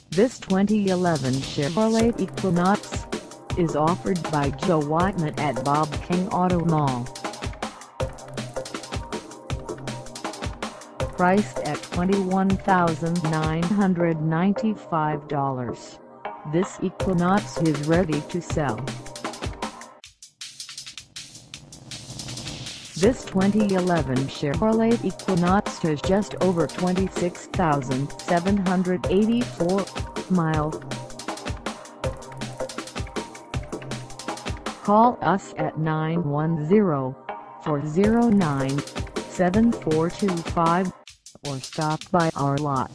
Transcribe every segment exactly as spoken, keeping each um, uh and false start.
This twenty eleven Chevrolet Equinox is offered by Joe Wightman at Bob King Auto Mall. Priced at twenty-one thousand nine hundred ninety-five dollars, this Equinox is ready to sell. This twenty eleven Chevrolet Equinox has just over twenty-six thousand seven hundred eighty-four miles. Call us at nine one zero, four zero nine, seven four two five or stop by our lot.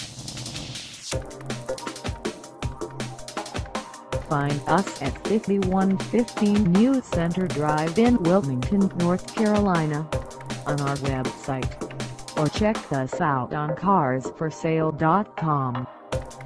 Find us at fifty-one fifteen New Center Drive in Wilmington, North Carolina, on our website, or check us out on cars for sale dot com.